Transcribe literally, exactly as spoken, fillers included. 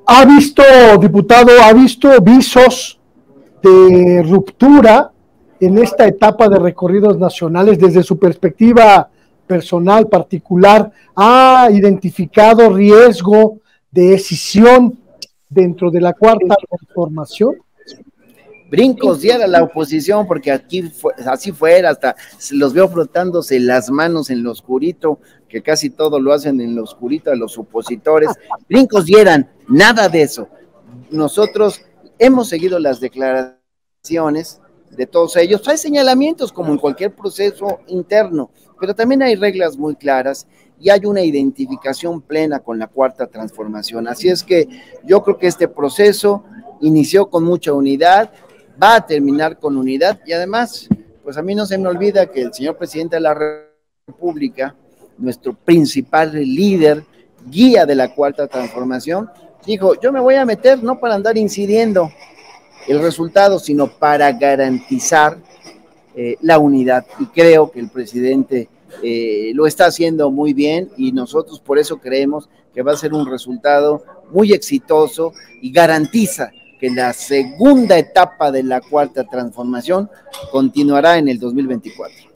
¿Ha visto, diputado, ha visto visos de ruptura en esta etapa de recorridos nacionales desde su perspectiva personal, particular? ¿Ha identificado riesgo de escisión dentro de la cuarta transformación? Brincos diera la oposición, porque aquí fue, así fuera, hasta los veo frotándose las manos en lo oscurito, que casi todo lo hacen en lo oscurito a los opositores. Brincos dieran, nada de eso. Nosotros hemos seguido las declaraciones de todos ellos. Hay señalamientos como en cualquier proceso interno, pero también hay reglas muy claras y hay una identificación plena con la cuarta transformación. Así es que yo creo que este proceso inició con mucha unidad, va a terminar con unidad y además, pues a mí no se me olvida que el señor presidente de la República, nuestro principal líder, guía de la cuarta transformación, dijo, yo me voy a meter no para andar incidiendo el resultado, sino para garantizar eh, la unidad. Y creo que el presidente eh, lo está haciendo muy bien y nosotros por eso creemos que va a ser un resultado muy exitoso y garantiza que la segunda etapa de la cuarta transformación continuará en el dos mil veinticuatro.